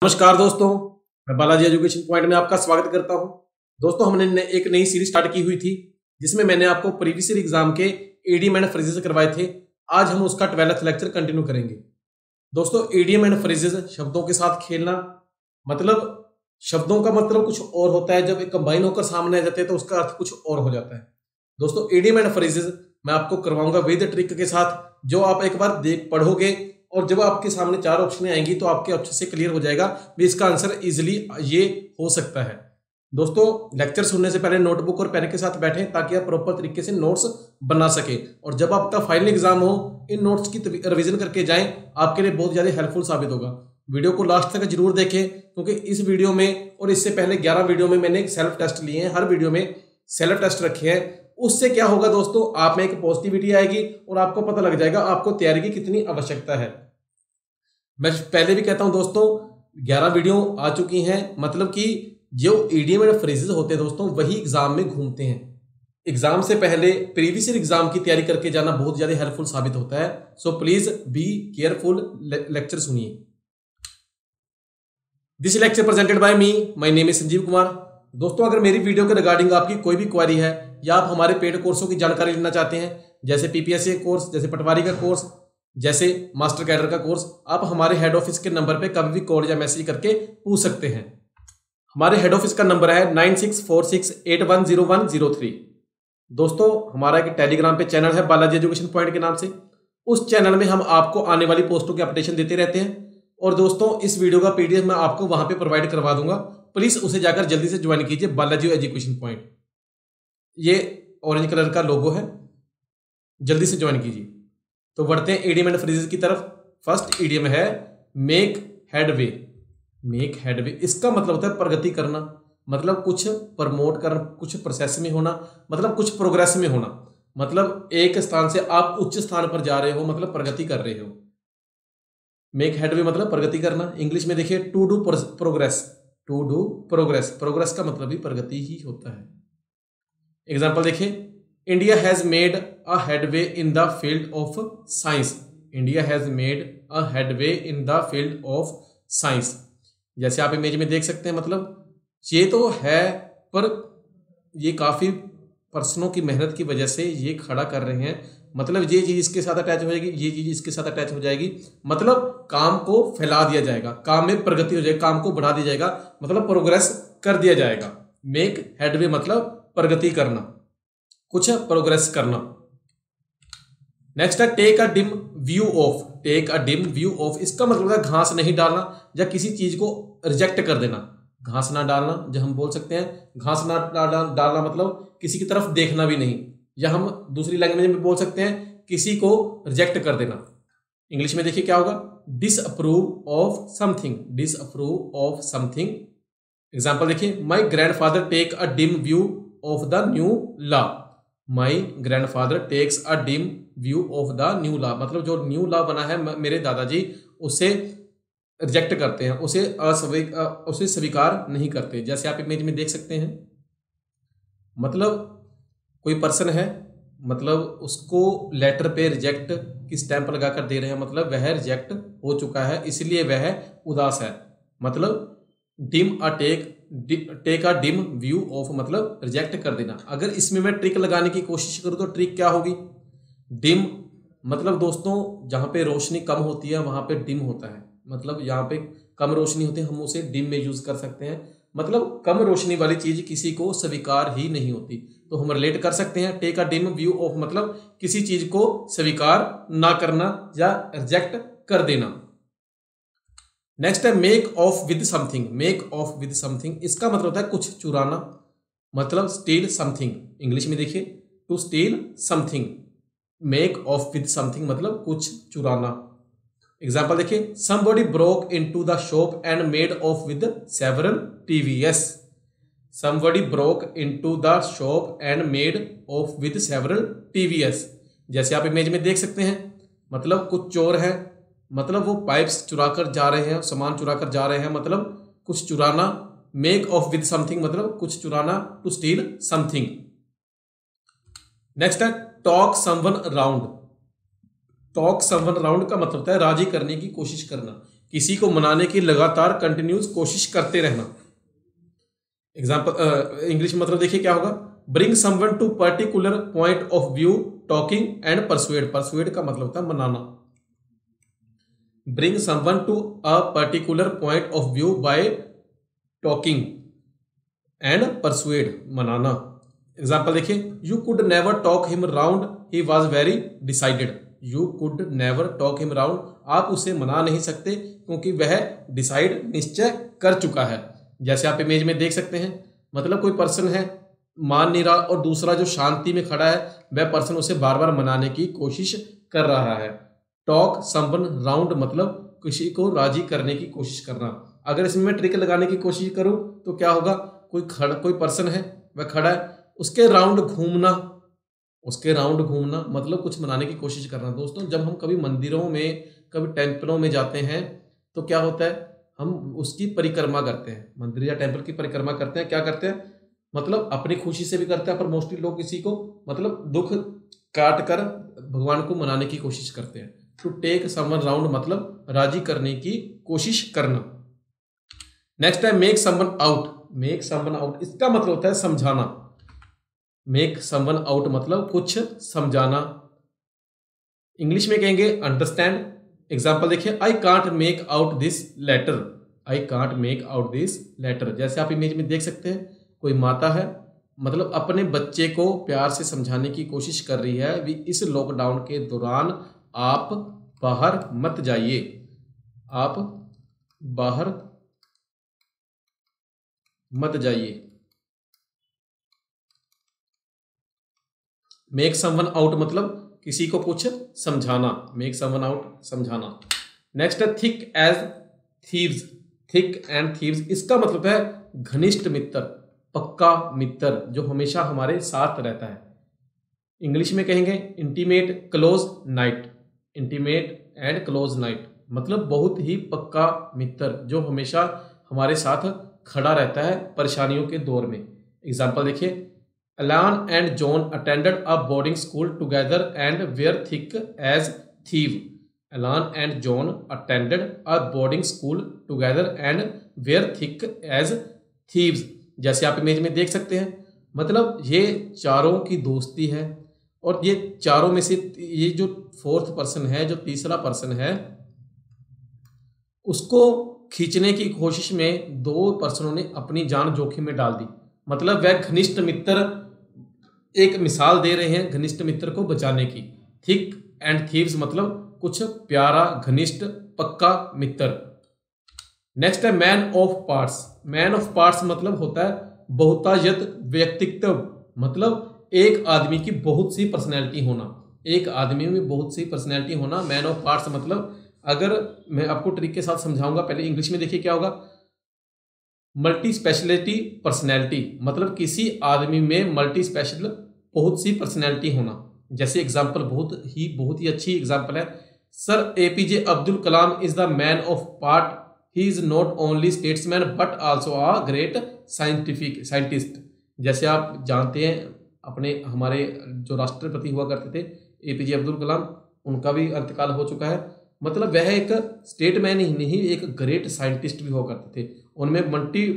नमस्कार दोस्तों, मैं बालाजी एजुकेशन पॉइंट में आपका स्वागत करता हूं। दोस्तों, हमने एक नई सीरीज स्टार्ट की हुई थी जिसमें मैंने आपको प्रीवियस ईयर एग्जाम के ईडीएम एंड फ्रेजेस करवाए थे। आज हम उसका 12th लेक्चर कंटिन्यू करेंगे। दोस्तों, ईडीएम एंड फ्रेजेस शब्दों के साथ खेलना, मतलब शब्दों का मतलब कुछ और होता है, जब एक कंबाइन होकर सामने आ जाते हैं तो उसका अर्थ कुछ और हो जाता है। दोस्तों, ईडीएम एंड फ्रेजेस मैं आपको करवाऊंगा विद ट्रिक के साथ, जो आप एक बार देख पढ़ोगे और जब आपके सामने 4 ऑप्शन आएंगी तो आपके ऑप्शन से क्लियर हो जाएगा भी इसका आंसर इजीली ये हो सकता है। दोस्तों, लेक्चर सुनने से पहले नोटबुक और पेन के साथ बैठें ताकि आप प्रॉपर तरीके से नोट्स बना सके, और जब आपका फाइनल एग्जाम हो इन नोट्स की रिवीजन करके जाएं, आपके लिए बहुत ज्यादा हेल्पफुल साबित होगा। वीडियो को लास्ट तक जरूर देखें, क्योंकि इस वीडियो में और इससे पहले 11 वीडियो में मैंने सेल्फ टेस्ट लिए हैं। हर वीडियो में सेल्फ टेस्ट रखे हैं। उससे क्या होगा दोस्तों, आप में एक पॉजिटिविटी आएगी और आपको पता लग जाएगा आपको तैयारी की कितनी आवश्यकता है। मैं पहले भी कहता हूं दोस्तों, 11 वीडियो आ चुकी हैं, मतलब कि जो ईडीएम एंड फ्रेजेस होते हैं दोस्तों वही एग्जाम में घूमते हैं। एग्जाम से पहले प्रीवियस ईयर एग्जाम की तैयारी करके जाना बहुत ज्यादा हेल्पफुल साबित होता है। So please be careful. Lecture सुनिए। This lecture presented by me, my name is Sanjeev Kumar. दोस्तों, अगर मेरी वीडियो के रिगार्डिंग आपकी कोई भी क्वेरी है या आप हमारे पेड कोर्सों की जानकारी लेना चाहते हैं, जैसे पीपीएससी कोर्स, जैसे पटवारी का कोर्स, जैसे मास्टर कैडर का कोर्स, आप हमारे हेड ऑफिस के नंबर पे कभी भी कॉल या मैसेज करके पूछ सकते हैं। हमारे हेड ऑफिस का नंबर है 9646810103। दोस्तों, हमारा एक टेलीग्राम पे चैनल है बालाजी एजुकेशन पॉइंट के नाम से। उस चैनल में हम आपको आने वाली पोस्टों के अपडेशन देते रहते हैं। और दोस्तों, इस वीडियो का पीडीएफ मैं आपको वहां पे प्रोवाइड करवा दूंगा। प्लीज उसे जाकर जल्दी से ज्वाइन कीजिए, बालाजी एजुकेशन पॉइंट। ये ऑरेंज कलर का लोगो है, जल्दी से ज्वाइन कीजिए। तो बढ़ते हैं ईडीएम एंड फ्रेजेस की तरफ। फर्स्ट ईडीएम है मेक हेडवे। मेक हेडवे, इसका मतलब होता है प्रगति करना, मतलब कुछ प्रमोट करना, कुछ प्रोसेस में होना, मतलब कुछ प्रोग्रेस में होना, मतलब एक स्थान से आप उच्च स्थान पर जा रहे हो, मतलब प्रगति कर रहे हो। मेक हेडवे मतलब प्रगति करना। इंग्लिश में देखिए to do progress. To do progress, progress का मतलब भी प्रगति ही होता है। एग्जाम्पल देखिए, India has made a headway in the field of science. India has made a headway in the field of science. जैसे आप इमेज में देख सकते हैं, मतलब ये तो है, पर ये काफी पर्सनों की मेहनत की वजह से ये खड़ा कर रहे हैं। मतलब ये चीज इसके साथ अटैच हो जाएगी, ये चीज इसके साथ अटैच हो जाएगी, मतलब काम को फैला दिया जाएगा, काम में प्रगति हो जाएगी, काम को बढ़ा दिया जाएगा, मतलब प्रोग्रेस कर दिया जाएगा। मेक हेडवे मतलब प्रगति करना, कुछ प्रोग्रेस करना। नेक्स्ट है take a dim view of. Take a dim view of, इसका मतलब है घास नहीं डालना या किसी चीज को रिजेक्ट कर देना। घास ना डालना, जब हम बोल सकते हैं घास ना डालना मतलब किसी की तरफ देखना भी नहीं, या हम दूसरी लैंग्वेज में बोल सकते हैं किसी को रिजेक्ट कर देना। इंग्लिश में देखिए क्या होगा, disapprove of something. Disapprove of something. Example देखिए, my grandfather take a dim view of the new law. My grandfather takes a dim view of the new law, मतलब जो न्यू लॉ बना है मेरे दादाजी उसे रिजेक्ट करते हैं, उसे स्वीकार नहीं करते। जैसे आप इमेज में देख सकते हैं, मतलब कोई पर्सन है, मतलब उसको लेटर पे रिजेक्ट की स्टैंप लगाकर दे रहे हैं, मतलब वह रिजेक्ट हो चुका है, इसलिए वह उदास है। मतलब dim a take a dim view of मतलब रिजेक्ट कर देना। अगर इसमें मैं ट्रिक लगाने की कोशिश करूं तो ट्रिक क्या होगी, डिम मतलब दोस्तों जहां पे रोशनी कम होती है वहां पे डिम होता है, मतलब यहाँ पे कम रोशनी होती है, हम उसे डिम में यूज कर सकते हैं। मतलब कम रोशनी वाली चीज किसी को स्वीकार ही नहीं होती, तो हम रिलेट कर सकते हैं take a dim view of मतलब किसी चीज को स्वीकार ना करना या रिजेक्ट कर देना। नेक्स्ट है make off with something. Make off with something, इसका मतलब होता है कुछ चुराना, मतलब स्टील समथिंग। इंग्लिश में देखिए to steal something. Make off with something मतलब कुछ चुराना। एग्जाम्पल देखिए, somebody broke into the shop and made off with several TVS. Somebody broke into the shop and made off with several TVS. जैसे आप image में देख सकते हैं, मतलब कुछ चोर है, मतलब वो पाइप्स चुराकर जा रहे हैं, सामान चुराकर जा रहे हैं, मतलब कुछ चुराना। मेक ऑफ विद समथिंग मतलब कुछ चुराना, टू स्टील समथिंग। नेक्स्ट है talk someone round. Talk someone round का मतलब होता है राजी करने की कोशिश करना, किसी को मनाने की लगातार कंटिन्यूस कोशिश करते रहना। एग्जाम्पल इंग्लिश में मतलब देखिए क्या होगा, bring someone to particular point of view, talking and persuade. Persuade का मतलब होता है मनाना। Bring someone to a particular point of view by talking and persuade, मनाना। एग्जाम्पल देखिए, you could never talk him round, he was very decided. You could never talk him round, आप उसे मना नहीं सकते क्योंकि वह डिसाइड, निश्चय कर चुका है। जैसे आप इमेज में देख सकते हैं, मतलब कोई पर्सन है मान नहीं रहा और दूसरा जो शांति में खड़ा है वह पर्सन उसे बार बार मनाने की कोशिश कर रहा है। टॉक समवन राउंड मतलब किसी को राजी करने की कोशिश करना। अगर इसमें मैं ट्रिक लगाने की कोशिश करूं तो क्या होगा, कोई पर्सन है वह खड़ा है, उसके राउंड घूमना, उसके राउंड घूमना मतलब कुछ मनाने की कोशिश करना। दोस्तों जब हम कभी मंदिरों में, कभी टेम्पलों में जाते हैं तो क्या होता है, हम उसकी परिक्रमा करते हैं, मंदिर या टेम्पल की परिक्रमा करते हैं। क्या करते हैं, मतलब अपनी खुशी से भी करते हैं, पर मोस्टली लोग किसी को मतलब दुख काट कर भगवान को मनाने की कोशिश करते हैं। टू टेक समवन राउंड मतलब राजी करने की कोशिश करना। नेक्स्ट है make someone out. Make someone out इसका मतलब होता है समझाना। मेक समवन आउट मतलब कुछ समझाना। इंग्लिश में कहेंगे अंडरस्टैंड। एग्जाम्पल देखिए, I can't make out this letter. I can't make out this letter. जैसे आप इमेज में देख सकते हैं, कोई माता है, मतलब अपने बच्चे को प्यार से समझाने की कोशिश कर रही है, भी इस लॉकडाउन के दौरान आप बाहर मत जाइए, आप बाहर मत जाइए। मेक समवन आउट मतलब किसी को कुछ समझाना। मेक समवन आउट समझाना। नेक्स्ट है thick as thieves. Thick and thieves इसका मतलब है घनिष्ठ मित्र, पक्का मित्र जो हमेशा हमारे साथ रहता है। इंग्लिश में कहेंगे intimate close knit. Intimate and close knit मतलब बहुत ही पक्का मित्र जो हमेशा हमारे साथ खड़ा रहता है परेशानियों के दौर में। एग्जाम्पल देखिए, Alan and John attended a boarding school together and were thick as thieves. Alan and John attended a boarding school together and were thick as thieves. जैसे आप इमेज में देख सकते हैं, मतलब ये चारों की दोस्ती है और ये चारों में से ये जो फोर्थ पर्सन है, जो तीसरा पर्सन है, उसको खींचने की कोशिश में दो पर्सनों ने अपनी जान जोखिम में डाल दी। मतलब वह घनिष्ठ मित्र एक मिसाल दे रहे हैं घनिष्ठ मित्र को बचाने की। थिक एंड थीव्स मतलब कुछ प्यारा, घनिष्ठ, पक्का मित्र। नेक्स्ट है man of parts. Man of parts मतलब होता है बहुतायत व्यक्तित्व, मतलब एक आदमी की बहुत सी पर्सनैलिटी होना, एक आदमी में बहुत सी पर्सनैलिटी होना। मैन ऑफ पार्ट्स मतलब, अगर मैं आपको ट्रिक के साथ समझाऊंगा, पहले इंग्लिश में देखिए क्या होगा, मल्टी स्पेशलिटी पर्सनैलिटी मतलब किसी आदमी में मल्टी स्पेशल बहुत सी पर्सनैलिटी होना। जैसे एग्जाम्पल बहुत ही अच्छी एग्जाम्पल है, sir A P J Abdul Kalam is the man of part. He is not only statesman but also a great scientist. जैसे आप जानते हैं अपने हमारे जो राष्ट्रपति हुआ करते थे एपीजे अब्दुल कलाम, उनका भी अंतकाल हो चुका है। मतलब वह एक स्टेटमैन ही नहीं, एक ग्रेट साइंटिस्ट भी हुआ करते थे। उनमें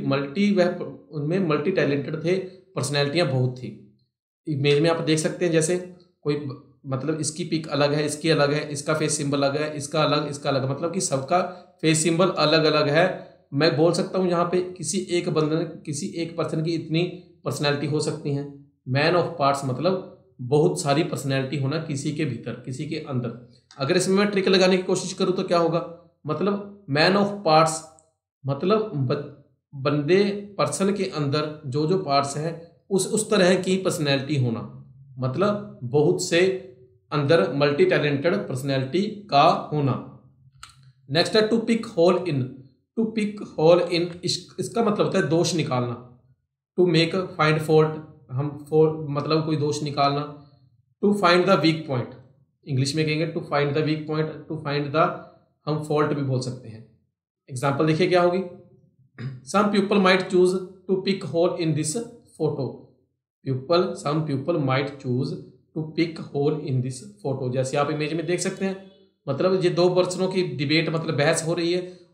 मल्टी टैलेंटेड थे, पर्सनैलिटियाँ बहुत थी। इमेज में आप देख सकते हैं, जैसे कोई मतलब इसकी पिक अलग है, इसकी अलग है, इसका फेस सिंबल अलग है, इसका अलग, इसका अलग, मतलब कि सबका फेस सिंबल अलग अलग है। मैं बोल सकता हूँ यहाँ पे किसी एक पर्सन की इतनी पर्सनैलिटी हो सकती हैं। मैन ऑफ पार्ट्स मतलब बहुत सारी पर्सनैलिटी होना किसी के भीतर, किसी के अंदर। अगर इसमें मैं ट्रिक लगाने की कोशिश करूँ तो क्या होगा, मतलब मैन ऑफ पार्ट्स मतलब बंदे पर्सन के अंदर जो जो पार्ट्स हैं उस तरह की पर्सनैलिटी होना, मतलब बहुत से अंदर मल्टी टैलेंटेड पर्सनैलिटी का होना। नेक्स्ट है to pick hole in. To pick hole in इसका मतलब होता है दोष निकालना। टू मेक फाइंड फॉल्ट मतलब कोई दोष निकालना। To find the weak point, English में कहेंगे to find the weak point, to find the हम फॉल्ट भी बोल सकते हैं। एग्जाम्पल देखिए क्या होगी, some people might choose to pick hole in this photo. Some people might choose to pick hole in this photo. जैसे आप इमेज में देख सकते हैं, मतलब ये दो पर्सनों की डिबेट मतलब बहस हो रही है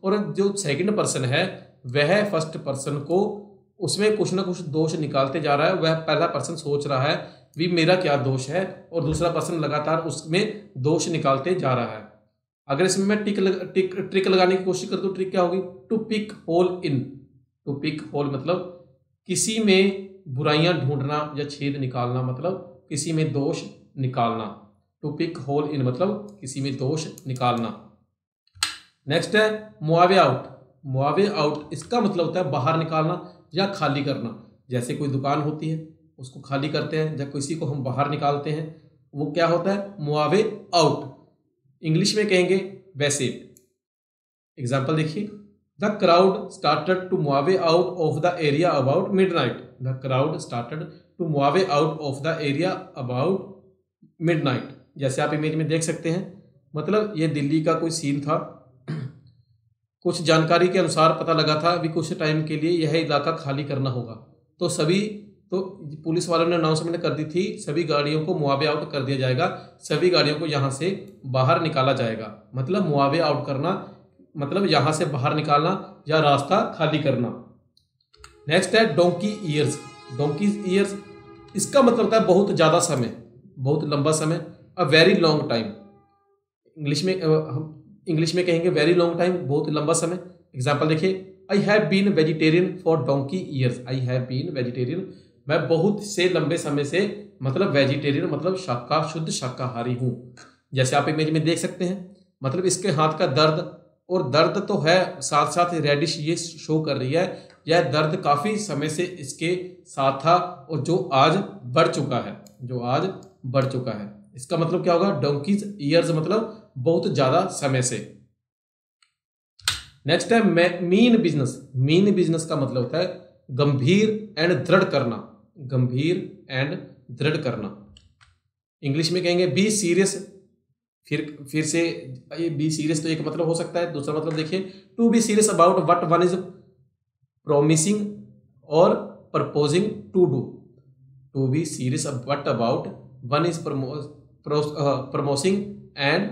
और जो सेकंड पर्सन है वह फर्स्ट पर्सन को उसमें कुछ ना कुछ दोष निकालते जा रहा है। वह पहला पर्सन सोच रहा है भी मेरा क्या दोष है, और दूसरा पर्सन लगातार उसमें दोष निकालते जा रहा है। अगर इसमें मैं ट्रिक लगाने की कोशिश करूँ तो ट्रिक क्या होगी? To pick hole in. To pick hole मतलब किसी में बुराइयां ढूंढना या छेद निकालना, मतलब किसी में दोष निकालना। टू पिक होल इन मतलब किसी में दोष निकालना। नेक्स्ट है मुआवे आउट। मुआवे आउट इसका मतलब होता है बाहर निकालना या खाली करना। जैसे कोई दुकान होती है उसको खाली करते हैं, जब किसी को हम बाहर निकालते हैं वो क्या होता है? मुआवे आउट। इंग्लिश में कहेंगे वैसेट। एग्जाम्पल देखिए, the crowd started to move out of the area about midnight. The crowd started to move out of the area about midnight. जैसे आप इमेज में देख सकते हैं, मतलब ये दिल्ली का कोई सीन था। कुछ जानकारी के अनुसार पता लगा था भी कुछ टाइम के लिए यह इलाका खाली करना होगा, तो पुलिस वालों ने अनाउंसमेंट कर दी थी सभी गाड़ियों को मुआवे आउट कर दिया जाएगा, सभी गाड़ियों को यहाँ से बाहर निकाला जाएगा। मतलब मुआवे आउट करना मतलब यहाँ से बाहर निकालना या रास्ता खाली करना। नेक्स्ट है डोंकी ईयर्स। डोंकी ईयर्स इसका मतलब होता है बहुत ज़्यादा समय, बहुत लंबा समय, a very long time. English में कहेंगे वेरी लॉन्ग टाइम, बहुत लंबा समय। एग्जाम्पल देखिए, I have been vegetarian for donkey years. I have been vegetarian, मैं बहुत से लंबे समय से, मतलब वेजिटेरियन मतलब शुद्ध शाकाहारी हूँ। जैसे आप इमेज में देख सकते हैं, मतलब इसके हाथ का दर्द, और दर्द तो है साथ साथ रेडिश ये शो कर रही है, यह दर्द काफ़ी समय से इसके साथ था और जो आज बढ़ चुका है, जो आज बढ़ चुका है। इसका मतलब क्या होगा? डोंकीज ईयर्स मतलब बहुत ज़्यादा समय से। नेक्स्ट है मीन बिजनेस। मीन बिजनेस का मतलब होता है गंभीर एंड दृढ़ करना। गंभीर एंड दृढ़ करना। इंग्लिश में कहेंगे बी सीरियस। फिर से ये बी सीरियस तो एक मतलब हो सकता है, दूसरा मतलब देखिए, to be serious about what one is promising और proposing to do. To be serious what about one is promising and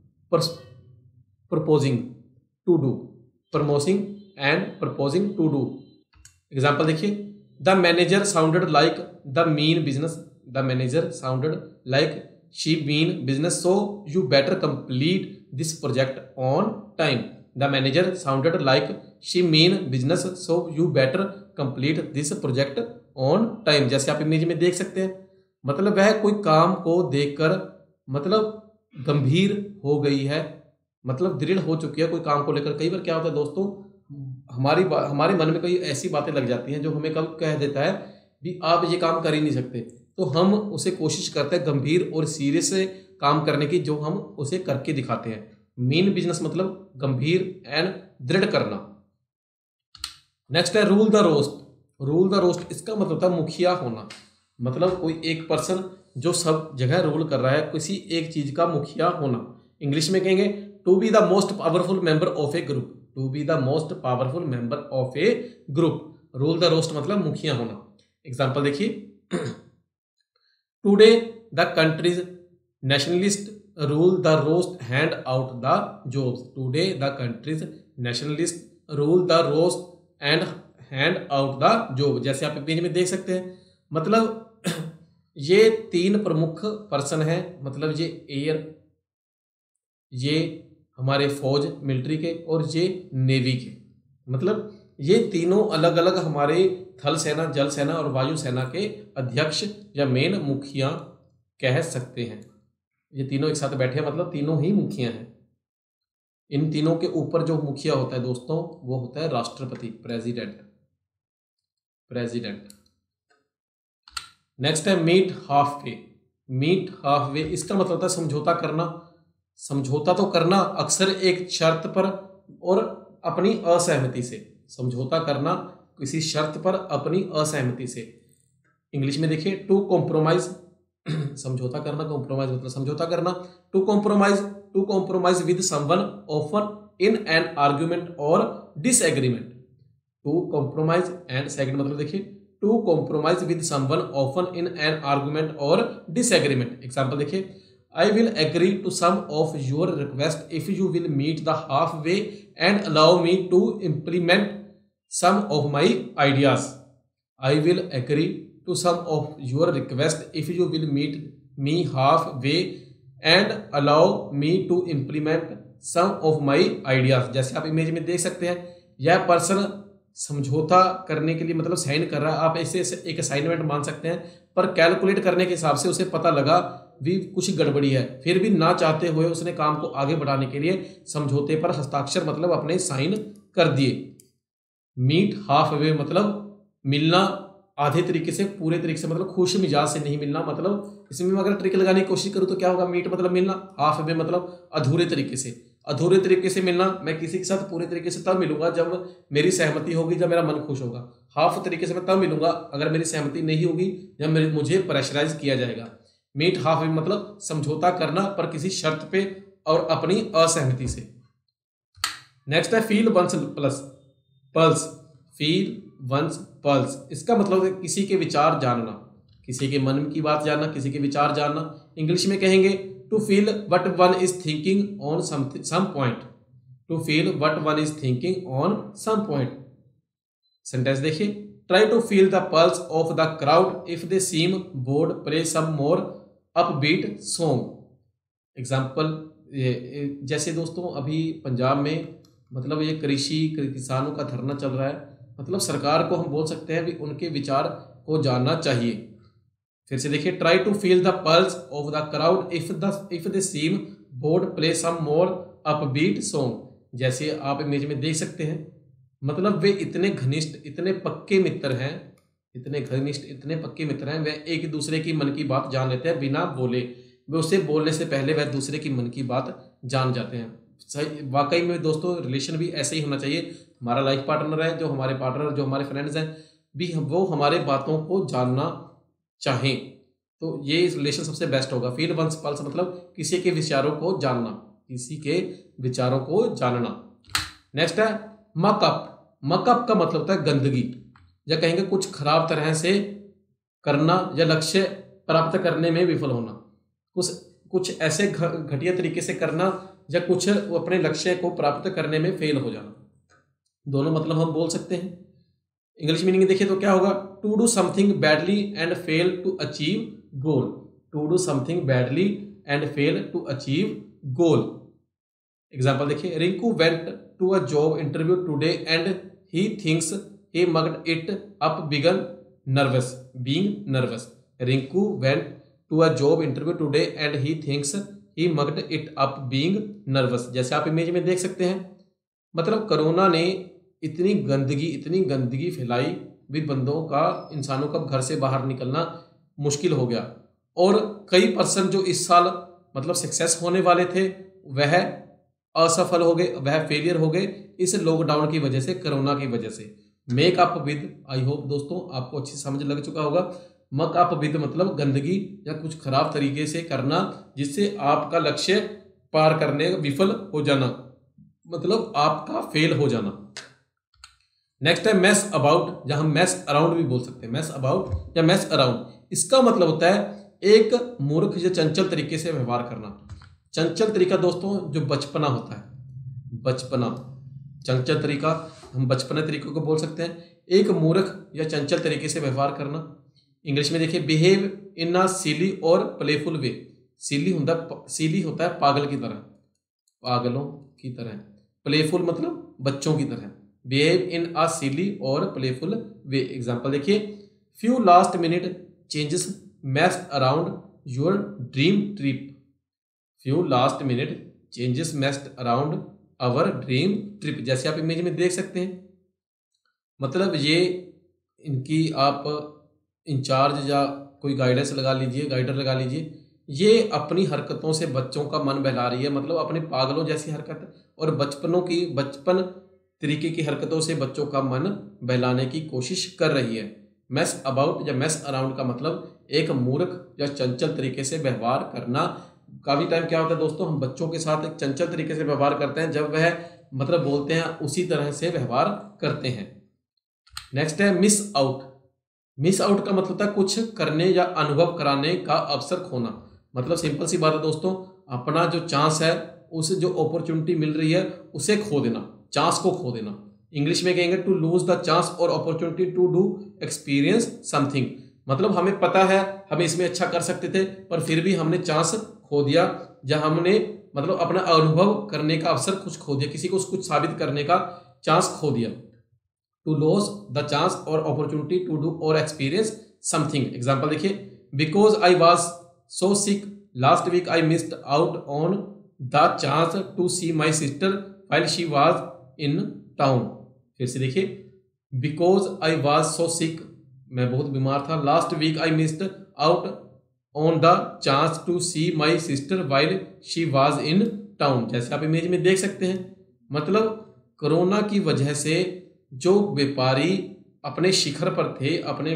proposing to do. Promising and proposing to do. Example देखिए, the manager sounded like the mean business. The manager sounded like she mean business, so you better complete this project on time. The manager sounded like she mean business, so you better complete this project on time. जैसे आप image में देख सकते हैं, मतलब वह कोई काम को देखकर मतलब गंभीर हो गई है, मतलब दृढ़ हो चुकी है कोई काम को लेकर। कई बार क्या होता है दोस्तों, हमारे मन में कई ऐसी बातें लग जाती हैं जो हमें कब कह देता है भी आप ये काम कर ही नहीं सकते, तो हम उसे कोशिश करते हैं गंभीर और सीरियस से काम करने की, जो हम उसे करके दिखाते हैं। मीन बिजनेस मतलब गंभीर एंड दृढ़ करना। नेक्स्ट है rule the roost. Rule the roost इसका मतलब होता है मुखिया होना, मतलब कोई एक पर्सन जो सब जगह रूल कर रहा है, किसी एक चीज का मुखिया होना। इंग्लिश में कहेंगे to be the most powerful member of a group. To be the most powerful member of a group. Rule the roost मतलब मुखिया होना। एग्जाम्पल देखिए, today the country's nationalist rule the roost hand out the jobs. Today the country's nationalist rule the roost and hand out the job. जैसे आप image में देख सकते हैं, मतलब ये तीन प्रमुख पर्सन हैं, मतलब ये एयर, ये हमारे फौज मिलिट्री के, और ये नेवी के, मतलब ये तीनों अलग अलग हमारे थल सेना, जल सेना और वायु सेना के अध्यक्ष या मेन मुखिया कह सकते हैं। ये तीनों एक साथ बैठे हैं, मतलब तीनों ही मुखिया हैं। इन तीनों के ऊपर जो मुखिया होता है दोस्तों, वो होता है राष्ट्रपति, प्रेसिडेंट। प्रेसिडेंट। नेक्स्ट है meet half way. Meet half way इसका मतलब होता है समझौता करना। समझौता तो करना अक्सर एक शर्त पर और अपनी असहमति से। समझौता करना किसी शर्त पर अपनी असहमति से। इंग्लिश में देखिए, टू कॉम्प्रोमाइज। समझौता करना, कॉम्प्रोमाइज मतलब समझौता करना। To compromise with someone often in an argument और disagreement. To compromise and second मतलब देखिए, to compromise with someone often in an argument और डिसएग्रीमेंट। एग्जाम्पल देखिए, I will agree to some of your request if you will meet the halfway and allow me to implement some of my ideas. I will agree to some of your request if you will meet me half way and allow me to implement some of my ideas. जैसे आप image में देख सकते हैं, यह person समझौता करने के लिए मतलब साइन कर रहा है। आप इसे एक असाइनमेंट मान सकते हैं, पर कैलकुलेट करने के हिसाब से उसे पता लगा भी कुछ गड़बड़ी है, फिर भी ना चाहते हुए उसने काम को आगे बढ़ाने के लिए समझौते पर हस्ताक्षर मतलब अपने साइन कर दिए। मीट हाफ वे मतलब मिलना आधे तरीके से, पूरे तरीके से मतलब खुश मिजाज से नहीं मिलना। मतलब इसमें मैं अगर ट्रिक लगाने की कोशिश करूं तो क्या होगा, मीट मतलब मिलना, हाफ वे मतलब अधूरे तरीके से। अधूरे तरीके से मिलना, मैं किसी के साथ पूरे तरीके से तब मिलूंगा जब मेरी सहमति होगी, जब मेरा मन खुश होगा। हाफ तरीके से मैं तब मिलूंगा अगर मेरी सहमति नहीं होगी, जब मुझे प्रेशराइज किया जाएगा। मीट हाफ वे मतलब समझौता करना पर किसी शर्त पे और अपनी असहमति से। नेक्स्ट है feel one's plus pulse. Feel one's pulse, इसका मतलब है किसी के विचार जानना, किसी के मन की बात जानना, किसी के विचार जानना। इंग्लिश में कहेंगे to feel what one is thinking on some point. To feel what one is thinking on some point. Sentence देखिए, try to feel the pulse of the crowd if they seem bored, play some more upbeat song. Example, जैसे दोस्तों अभी पंजाब में मतलब ये किसानों का धरना चल रहा है, मतलब सरकार को हम बोल सकते हैं भी उनके विचार को जानना चाहिए। फिर से देखिए, try to feel the pulse of the crowd if they seem bored, play some more upbeat song. जैसे आप इमेज में देख सकते हैं, मतलब वे इतने घनिष्ठ, इतने पक्के मित्र हैं, इतने घनिष्ठ, इतने पक्के मित्र हैं, वे एक दूसरे की मन की बात जान लेते हैं बिना बोले। वे उससे बोलने से पहले वह दूसरे की मन की बात जान जाते हैं। सही, वाकई में दोस्तों रिलेशन भी ऐसे ही होना चाहिए। हमारा लाइफ पार्टनर है, जो हमारे पार्टनर, जो हमारे फ्रेंड्स हैं भी, वो हमारे बातों को जानना चाहें, तो ये रिलेशन सबसे बेस्ट होगा। फील वंस पल्स मतलब किसी के विचारों को जानना, किसी के विचारों को जानना। नेक्स्ट है मकअप। मकअप का मतलब होता है गंदगी, या कहेंगे कुछ खराब तरह से करना या लक्ष्य प्राप्त करने में विफल होना। कुछ ऐसे घटिया तरीके से करना या कुछ अपने लक्ष्य को प्राप्त करने में फेल हो जाना। दोनों मतलब हम बोल सकते हैं। इंग्लिश मीनिंग देखिए तो क्या होगा, to do something badly and fail to achieve goal. To do something badly and fail to achieve goal. Example देखिए, Rinku went to a job interview today and he thinks he mugged it up being nervous. Rinku went to a job interview today and he thinks he mugged it up being nervous. जैसे आप image में देख सकते हैं, मतलब corona ने इतनी गंदगी फैलाई भी, बंदों का, इंसानों का घर से बाहर निकलना मुश्किल हो गया। और कई पर्सन जो इस साल मतलब सक्सेस होने वाले थे, वह असफल हो गए, वह फेलियर हो गए इस लॉकडाउन की वजह से, कोरोना की वजह से। Make up with, I hope दोस्तों आपको अच्छी समझ लग चुका होगा। मक अप विद मतलब गंदगी या कुछ खराब तरीके से करना जिससे आपका लक्ष्य पार करने विफल हो जाना, मतलब आपका फेल हो जाना। नेक्स्ट है मैस अबाउट, जहां मैस अराउंड भी बोल सकते हैं। मैस अबाउट या मैस अराउंड, इसका मतलब होता है एक मूर्ख या चंचल तरीके से व्यवहार करना। चंचल तरीका दोस्तों जो बचपना होता है, बचपना, चंचल तरीका हम बचपना तरीकों को बोल सकते हैं। एक मूर्ख या चंचल तरीके से व्यवहार करना। इंग्लिश में देखिए, बिहेव इन अ सिली और प्लेफुल वे। सिली होता है पागल की तरह, पागलों की तरह। प्लेफुल मतलब बच्चों की तरह। बिहेव इन अ सिली और प्लेफुल वे। एग्जाम्पल देखिए, few last minute changes messed around your dream trip. Few last minute changes messed around our dream trip. जैसे आप इमेज में देख सकते हैं, मतलब ये इनकी आप इंचार्ज या कोई गाइडेंस लगा लीजिए, गाइडर लगा लीजिए, ये अपनी हरकतों से बच्चों का मन बहला रही है, मतलब अपने पागलों जैसी हरकत और बचपन तरीके की हरकतों से बच्चों का मन बहलाने की कोशिश कर रही है। मैस अबाउट या मैस अराउंड का मतलब एक मूर्ख या चंचल तरीके से व्यवहार करना। काफ़ी टाइम क्या होता है दोस्तों, हम बच्चों के साथ एक चंचल तरीके से व्यवहार करते हैं, जब वह मतलब बोलते हैं उसी तरह से व्यवहार करते हैं। नेक्स्ट है मिस आउट। मिस आउट का मतलब था कुछ करने या अनुभव कराने का अवसर खोना। मतलब सिंपल सी बात है दोस्तों, अपना जो चांस है, उस जो अपॉर्चुनिटी मिल रही है उसे खो देना। चांस को खो देना। इंग्लिश में कहेंगे टू लूज द चांस और opportunity to do experience something, मतलब हमें पता है हम इसमें अच्छा कर सकते थे पर फिर भी हमने चांस खो दिया, जहां हमने मतलब अपना अनुभव करने का अवसर कुछ खो दिया, किसी को कुछ साबित करने का चांस खो दिया। टू लॉस द चांस और अपॉर्चुनिटी टू डू और एक्सपीरियंस समथिंग। एग्जांपल देखिए, because I was so sick last week I missed out on the chance to see my sister while she was in town. फिर से देखिए, because I was so सिक, मैं बहुत बीमार था, last week I missed out on the chance to see my sister while she was in town. जैसे आप image में देख सकते हैं, मतलब कोरोना की वजह से जो व्यापारी अपने शिखर पर थे, अपने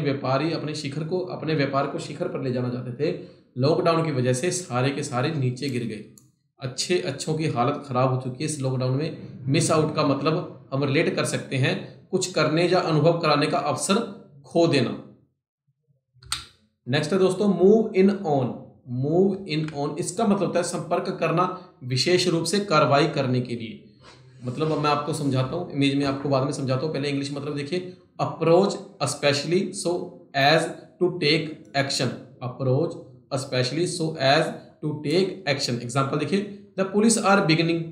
व्यापार को शिखर पर ले जाना चाहते थे, लॉकडाउन की वजह से सारे के सारे नीचे गिर गए। अच्छों की हालत खराब हो चुकी है इस लॉकडाउन में। मिस आउट का मतलब हम रिलेट कर सकते हैं कुछ करने या अनुभव कराने का अवसर खो देना। नेक्स्ट है दोस्तों move in on. Move in on इसका मतलब होता है संपर्क करना, विशेष रूप से कार्रवाई करने के लिए। मतलब अब मैं आपको समझाता हूँ, इमेज में आपको बाद में समझाता हूँ, पहले इंग्लिश मतलब देखिए, approach specially so as to take action. Approach specially so as to take action. Example देखिए, the police are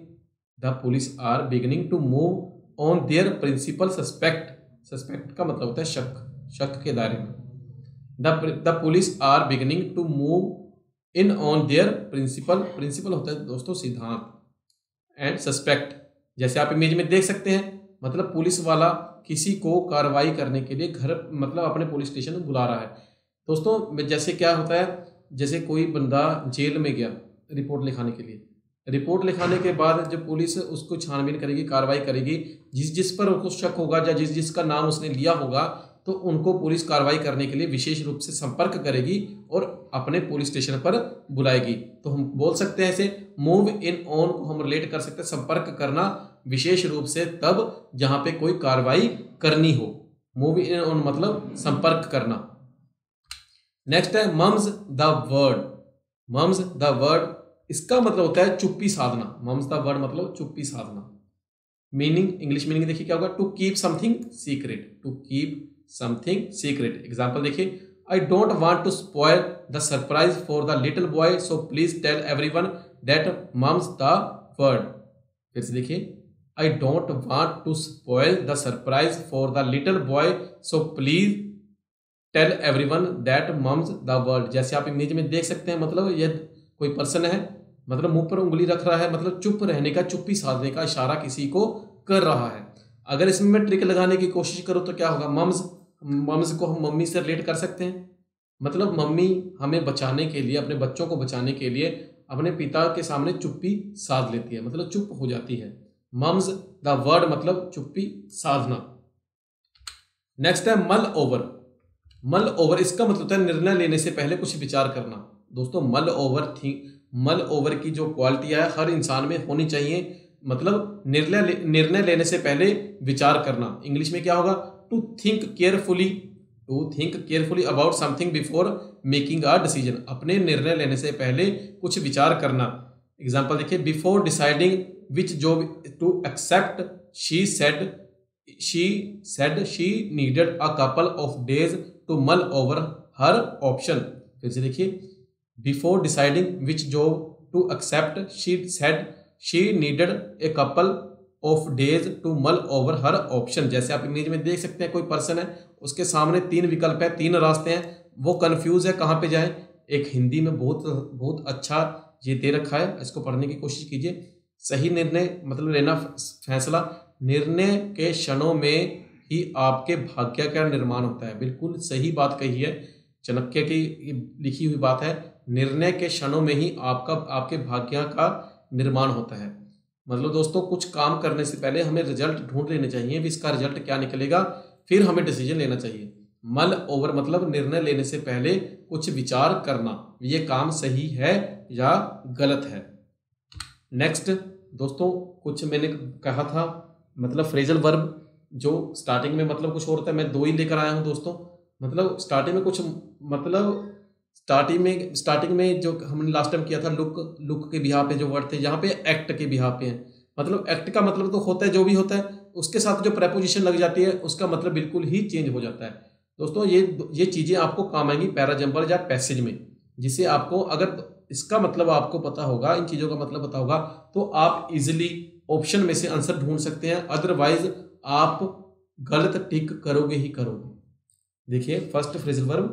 beginning to move on their principal suspect. Suspect का मतलब होता है शक के दायरे में। The police are beginning to move in on their principal होता है दोस्तों सिद्धांत, एंड सस्पेक्ट। जैसे आप इमेज में देख सकते हैं, मतलब पुलिस वाला किसी को कार्रवाई करने के लिए घर मतलब अपने पुलिस स्टेशन में बुला रहा है। दोस्तों जैसे क्या होता है, जैसे कोई बंदा जेल में गया रिपोर्ट लिखाने के लिए, रिपोर्ट लिखाने के बाद जब पुलिस उसको छानबीन करेगी, कार्रवाई करेगी, जिस पर उसको शक होगा या जिसका नाम उसने लिया होगा, तो उनको पुलिस कार्रवाई करने के लिए विशेष रूप से संपर्क करेगी और अपने पुलिस स्टेशन पर बुलाएगी। तो हम बोल सकते हैं ऐसे, मूव इन ऑन को हम रिलेट कर सकते हैं संपर्क करना, विशेष रूप से तब जहां पे कोई कार्रवाई करनी हो। मूव इन ऑन मतलब संपर्क करना। नेक्स्ट है mum's the word. Mum's the word इसका मतलब होता है चुप्पी साधना। मम्स द वर्ड मतलब चुप्पी साधना। मीनिंग, इंग्लिश मीनिंग देखिए क्या होगा, to keep something secret. To keep something secret. Example देखिए, I don't want to spoil the surprise for the little boy so please tell everyone that mum's the word. फिर से देखिए, I don't want to spoil the surprise for the little boy so please tell everyone that mum's the word. जैसे आप image में देख सकते हैं, मतलब यह कोई पर्सन है, मतलब मुंह पर उंगली रख रहा है, मतलब चुप रहने का, चुप्पी साधने का इशारा किसी को कर रहा है। अगर इसमें मैं ट्रिक लगाने की कोशिश करूं तो क्या होगा, मम्स को हम मम्मी से रिलेट कर सकते हैं। मतलब मम्मी हमें बचाने के लिए, अपने बच्चों को बचाने के लिए अपने पिता के सामने चुप्पी साध लेती है, मतलब चुप हो जाती है। मम्स द वर्ड मतलब चुप्पी साधना। नेक्स्ट है मल ओवर। मल ओवर इसका मतलब होता है निर्णय लेने से पहले कुछ विचार करना। दोस्तों मल ओवर की जो क्वालिटी है हर इंसान में होनी चाहिए, मतलब निर्णय लेने से पहले विचार करना। इंग्लिश में क्या होगा, to think carefully about something before making a decision. अपने निर्णय लेने से पहले कुछ विचार करना। एग्जाम्पल देखिए, before deciding which job to accept she said she needed a couple of days to mull over her option. फिर से देखिए, before deciding which job to accept she said she needed a couple of days to mull over her option. जैसे आप image में देख सकते हैं, कोई पर्सन है, उसके सामने 3 विकल्प है, 3 रास्ते हैं, वो कंफ्यूज है कहाँ पे जाए। एक हिंदी में बहुत अच्छा ये दे रखा है, इसको पढ़ने की कोशिश कीजिए। सही निर्णय मतलब लेना फैसला निर्णय के क्षणों में ही आपके भाग्य का निर्माण होता है। बिल्कुल सही बात कही है, चाणक्य की लिखी हुई बात है। निर्णय के क्षणों में ही आपके भाग्य का निर्माण होता है। मतलब दोस्तों कुछ काम करने से पहले हमें रिजल्ट ढूंढ लेने चाहिए, भी इसका रिजल्ट क्या निकलेगा, फिर हमें डिसीजन लेना चाहिए। मल ओवर मतलब निर्णय लेने से पहले कुछ विचार करना, ये काम सही है या गलत है। नेक्स्ट दोस्तों, कुछ मैंने कहा था मतलब फ्रेजल वर्ब जो स्टार्टिंग में मतलब कुछ और होता है, मैं 2 ही लेकर आया हूं दोस्तों। मतलब स्टार्टिंग में कुछ मतलब स्टार्टिंग में जो हमने लास्ट टाइम किया था लुक के बिहाफ पे जो वर्ड थे, यहाँ पे एक्ट के बिहाफ पे हैं। मतलब एक्ट का मतलब तो होता है जो भी होता है, उसके साथ जो प्रेपोजिशन लग जाती है उसका मतलब बिल्कुल ही चेंज हो जाता है। दोस्तों ये चीजें आपको काम आएंगी पैराजम्बल या पैसेज में, जिससे आपको अगर इसका मतलब आपको पता होगा, इन चीजों का मतलब पता होगा, तो आप इजिली ऑप्शन में से आंसर ढूंढ सकते हैं, अदरवाइज आप गलत टिक करोगे ही करोगे। देखिए first phrasal verb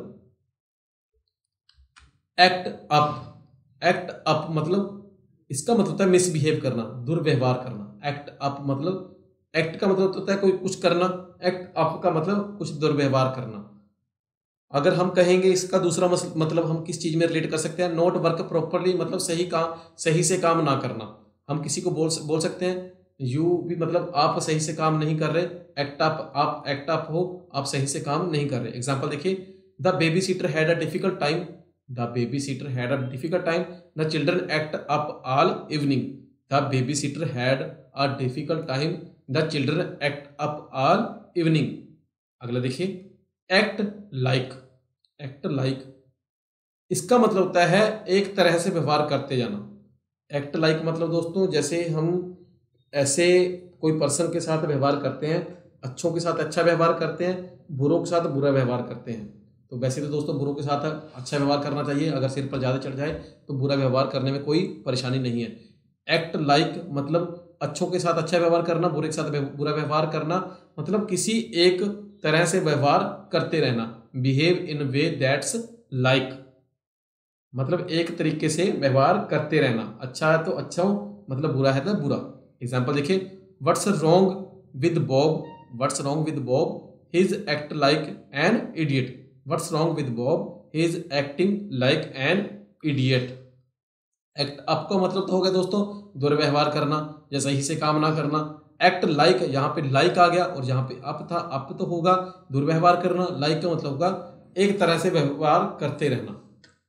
act up. Act up मतलब इसका मतलब होता है मिसबिहेव करना, दुर्व्यवहार करना। एक्ट अप मतलब एक्ट का मतलब होता है कोई कुछ करना, एक्ट अप का मतलब कुछ दुर्व्यवहार करना। अगर हम कहेंगे इसका दूसरा मतलब हम किस चीज में रिलेट कर सकते हैं, नॉट वर्क प्रॉपरली मतलब सही से काम ना करना। हम किसी को बोल सकते हैं यू भी मतलब आप सही से काम नहीं कर रहे, एक्ट अप, आप एक्ट अप हो, आप सही से काम नहीं कर रहे। एग्जांपल देखिए, the baby sitter had a difficult time. The baby sitter had a difficult time, the children act up all evening. The baby sitter had a difficult time, the children act up all evening. अगला देखिए, act like. Act like इसका मतलब होता है एक तरह से व्यवहार करते जाना। एक्ट लाइक मतलब दोस्तों जैसे हम ऐसे कोई पर्सन के साथ व्यवहार करते हैं, अच्छों के साथ अच्छा व्यवहार करते हैं, बुरों के साथ बुरा व्यवहार करते हैं। तो वैसे तो दोस्तों बुरों के साथ अच्छा व्यवहार करना चाहिए, अगर सिर पर ज़्यादा चढ़ जाए तो बुरा व्यवहार करने में कोई परेशानी नहीं है। एक्ट लाइक मतलब अच्छों के साथ अच्छा व्यवहार करना, बुरे के साथ बुरा व्यवहार करना, मतलब किसी एक तरह से व्यवहार करते रहना। Behave in way that's like मतलब एक तरीके से व्यवहार करते रहना, अच्छा है तो अच्छा हो, मतलब बुरा है तो बुरा। एग्जाम्पल देखिए, what's wrong with Bob. What's wrong with Bob, he is act like an idiot. What's wrong with Bob, he is acting like an idiot. Act up का मतलब तो हो गया दोस्तों दुर्व्यवहार करना या सही से काम ना करना। एक्ट लाइक, यहाँ पे लाइक आ गया और यहाँ पे अप था, अप तो होगा दुर्व्यवहार करना, लाइक का मतलब होगा एक तरह से व्यवहार करते रहना।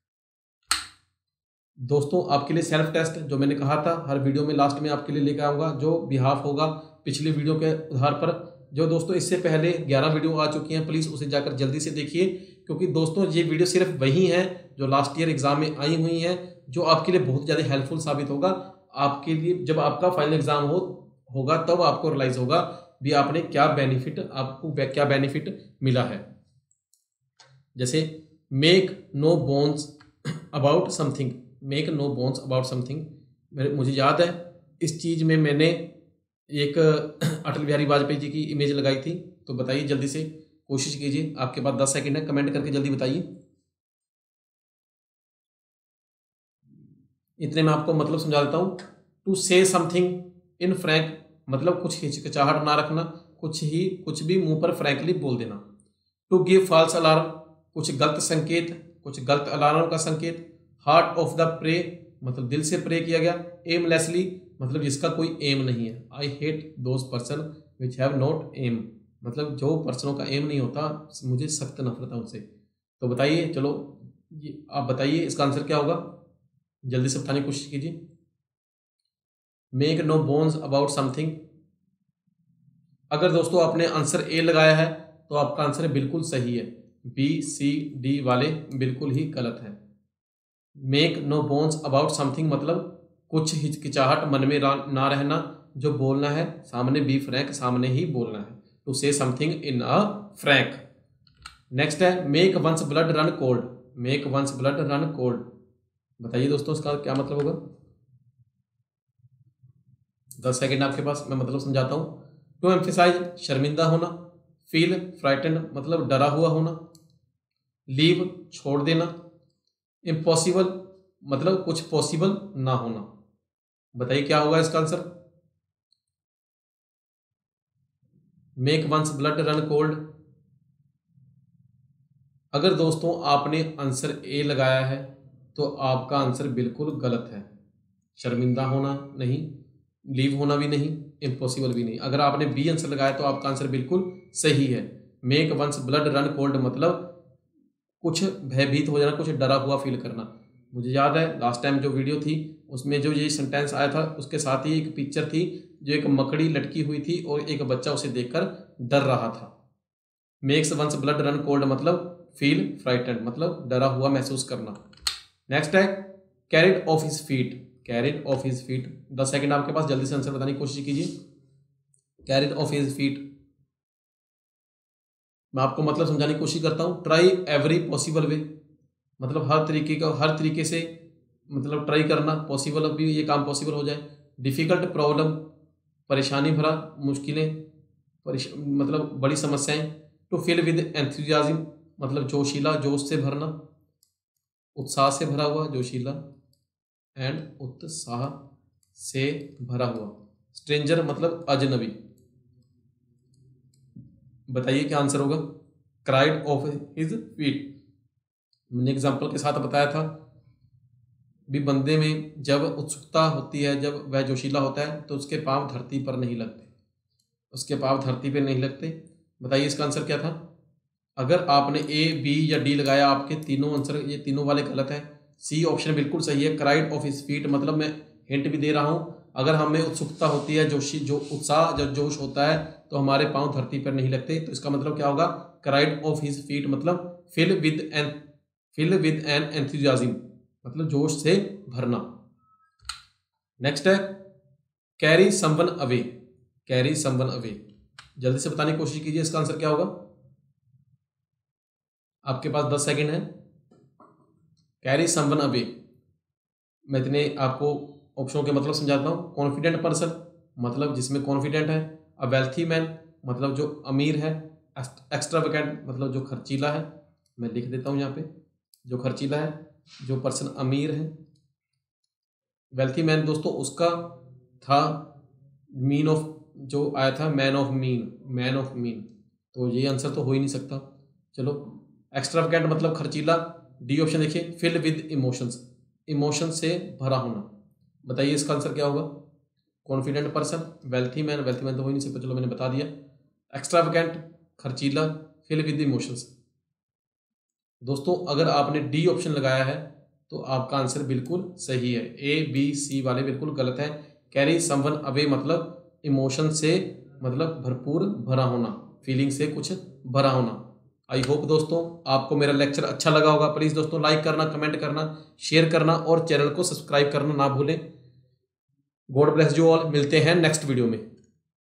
दोस्तों आपके लिए सेल्फ टेस्ट जो मैंने कहा था हर वीडियो में लास्ट में आपके लिए लेकर आऊंगा, जो बिहाफ होगा पिछली वीडियो के आधार पर। जो दोस्तों इससे पहले 11 वीडियो आ चुकी हैं, प्लीज़ उसे जाकर जल्दी से देखिए, क्योंकि दोस्तों ये वीडियो सिर्फ वही है जो लास्ट ईयर एग्जाम में आई हुई हैं, जो आपके लिए बहुत ज़्यादा हेल्पफुल साबित होगा। आपके लिए जब आपका फाइनल एग्जाम होगा तब आपको रियलाइज होगा भी आपने क्या बेनिफिट, आपको क्या बेनिफिट मिला है। जैसे make no bones about something. Make no bones about something मुझे याद है इस चीज़ में मैंने एक अटल बिहारी वाजपेयी जी की इमेज लगाई थी। तो बताइए जल्दी से, कोशिश कीजिए, आपके पास 10 सेकंड है, कमेंट करके जल्दी बताइए। इतने में आपको मतलब समझा देता हूँ। To say something in Frank मतलब कुछ हिचकिचाहट ना रखना, कुछ भी मुंह पर फ्रैंकली बोल देना। टू गिव फॉल्स अलार्म कुछ गलत संकेत, कुछ गलत अलार्म का संकेत। हार्ट ऑफ द प्रे मतलब दिल से प्रे किया गया। एमलेसली मतलब जिसका कोई एम नहीं है। I hate those person which have not aim मतलब जो पर्सनों का एम नहीं होता, मुझे सख्त नफरत है उनसे। तो बताइए, चलो ये आप बताइए इसका आंसर क्या होगा, जल्दी से बताने की कोशिश कीजिए। Make no bones about something. अगर दोस्तों आपने आंसर ए लगाया है तो आपका आंसर बिल्कुल सही है, बी सी डी वाले बिल्कुल ही गलत है। Make no bones about something मतलब कुछ हिचकिचाहट मन में ना रहना, जो बोलना है सामने बी फ्रैंक, सामने ही बोलना है। To say something in a frank. Next है make one's blood run cold. Make one's blood run cold बताइए दोस्तों इसका क्या मतलब होगा। 10 सेकेंड आपके पास, मैं मतलब समझाता हूँ। टू एम्फेसाइज शर्मिंदा होना। फील फ्राइटेंड मतलब डरा हुआ होना। लीव छोड़ देना। इम्पॉसिबल मतलब कुछ पॉसिबल ना होना। बताइए क्या होगा इसका answer. Make one's blood run cold. अगर दोस्तों आपने आंसर ए लगाया है तो आपका आंसर बिल्कुल गलत है। शर्मिंदा होना नहीं, लीव होना भी नहीं, इम्पॉसिबल भी नहीं। अगर आपने बी आंसर लगाया तो आपका आंसर बिल्कुल सही है। Make one's blood run cold मतलब कुछ भयभीत हो जाना, कुछ डरा हुआ फील करना। मुझे याद है लास्ट टाइम जो वीडियो थी उसमें जो ये सेंटेंस आया था उसके साथ ही एक पिक्चर थी, जो एक मकड़ी लटकी हुई थी और एक बच्चा उसे देखकर डर रहा था। Makes one's blood run cold मतलब फील फ्राइटेंड मतलब डरा हुआ महसूस करना। नेक्स्ट है carried off his feet. Carried off his feet. 10 second आपके पास, जल्दी से आंसर बताने की कोशिश कीजिए। कैरिड ऑफ हिज फीट, मैं आपको मतलब समझाने की कोशिश करता हूँ। ट्राई एवरी पॉसिबल वे, मतलब हर तरीके से मतलब ट्राई करना, पॉसिबल भी ये काम पॉसिबल हो जाए। डिफिकल्ट प्रॉब्लम, परेशानी भरा, मुश्किलें, मतलब बड़ी समस्याएं। टू फिल विद एंथुजियाज्म, मतलब जोशीला, जोश से भरना, उत्साह से भरा हुआ, जोशीला एंड उत्साह से भरा हुआ। स्ट्रेंजर मतलब अजनबी। बताइए क्या आंसर होगा। क्राइड ऑफ हिज फीट, मैंने एग्जांपल के साथ बताया था भी, बंदे में जब उत्सुकता होती है, जब वह जोशीला होता है तो उसके पांव धरती पर नहीं लगते, उसके पांव धरती पर नहीं लगते। बताइए इसका आंसर क्या था। अगर आपने ए, बी या डी लगाया, आपके तीनों आंसर ये तीनों वाले गलत है। सी ऑप्शन बिल्कुल सही है। क्राइड ऑफ हिज फीट मतलब, मैं हिंट भी दे रहा हूं, अगर हमें उत्सुकता होती है, जो उत्साह, जब जोश होता है तो हमारे पांव धरती पर नहीं लगते, तो इसका मतलब क्या होगा। क्राइड ऑफ हिज फीट मतलब फिल विद एन एंथुजियाज्म, मतलब जोश से भरना। नेक्स्ट है carry someone away. Carry someone away, जल्दी से बताने की कोशिश कीजिए इसका आंसर क्या होगा। आपके पास 10 सेकंड है। कैरी समवन अवे, मैं इतने आपको ऑप्शनों के मतलब समझाता हूँ। कॉन्फिडेंट पर्सन, मतलब जिसमें कॉन्फिडेंट है। अ वेल्थी मैन, मतलब जो अमीर है। एक्स्ट्रावेगेंट, मतलब जो खर्चीला है। मैं लिख देता हूँ यहाँ पे, जो खर्चीला है, जो पर्सन अमीर है। वेल्थी मैन दोस्तों उसका था मीन ऑफ, जो आया था मैन ऑफ मीन, तो ये आंसर तो हो ही नहीं सकता। चलो, एक्स्ट्रावेगेंट मतलब खर्चीला। डी ऑप्शन देखिए, फिल विद इमोशंस, इमोशन से भरा होना। बताइए इसका आंसर क्या होगा। कॉन्फिडेंट पर्सन, वेल्थी मैन तो हो ही नहीं सकता, चलो मैंने बता दिया। एक्स्ट्रावेगेंट, खर्चीला, फिल विद इमोशंस। दोस्तों अगर आपने डी ऑप्शन लगाया है तो आपका आंसर बिल्कुल सही है। ए, बी, सी वाले बिल्कुल गलत है। कैरी समवन अवे मतलब इमोशन से, मतलब भरपूर भरा होना, फीलिंग से कुछ भरा होना। आई होप दोस्तों आपको मेरा लेक्चर अच्छा लगा होगा। प्लीज़ दोस्तों लाइक करना, कमेंट करना, शेयर करना और चैनल को सब्सक्राइब करना ना भूलें। गॉड ब्लेस यू ऑल, मिलते हैं नेक्स्ट वीडियो में।